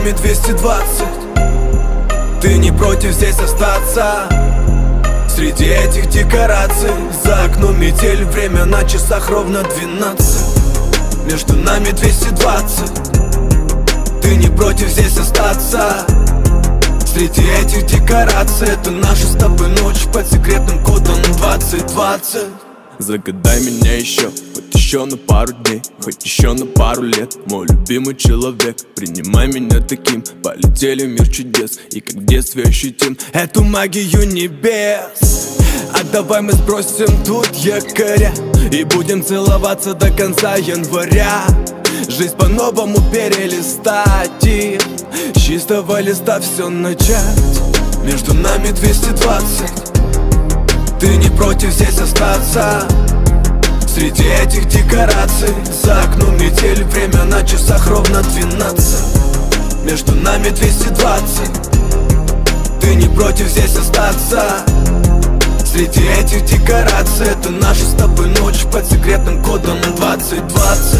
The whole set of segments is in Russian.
нами 220. Ты не против здесь остаться среди этих декораций? За окном метель, время на часах ровно 12. Между нами 220. Ты не против здесь остаться среди этих декораций? Это наша с тобой ночь под секретным кодом 2020. Загадай меня еще, хоть еще на пару дней, хоть еще на пару лет. Мой любимый человек, принимай меня таким. Полетели в мир чудес, и как в детстве ощутим эту магию небес. А давай мы сбросим тут якоря и будем целоваться до конца января. Жизнь по-новому перелистать и с чистого листа все начать. Между нами 220. Ты не против здесь остаться среди этих декораций? За окном метель, время на часах ровно 12. Между нами 220. Ты не против здесь остаться среди этих декораций? Это наша с тобой ночь под секретным кодом 2020.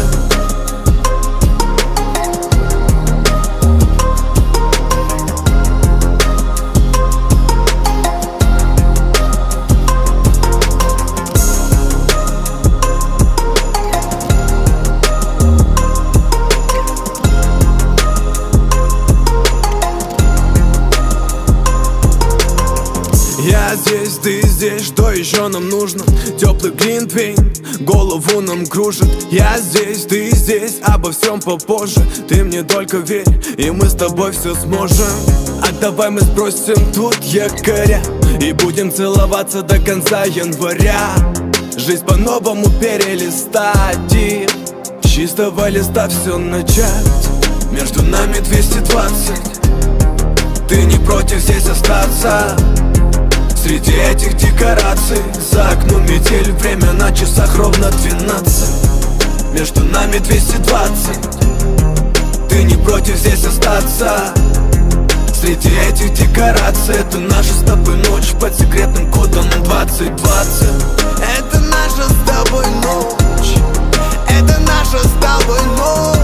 Я здесь, ты здесь, что еще нам нужно? Теплый глинтвейн, голову нам кружит. Я здесь, ты здесь, обо всем попозже. Ты мне только верь, и мы с тобой все сможем. А давай мы сбросим тут якоря и будем целоваться до конца января. Жизнь по-новому перелистать и с чистого листа все начать. Между нами 220. Ты не против здесь остаться среди этих декораций? За окном метель, время на часах ровно 12. Между нами 220. Ты не против здесь остаться среди этих декораций? Это наша с тобой ночь под секретным кодом 2020. Это наша с тобой ночь. Это наша с тобой ночь.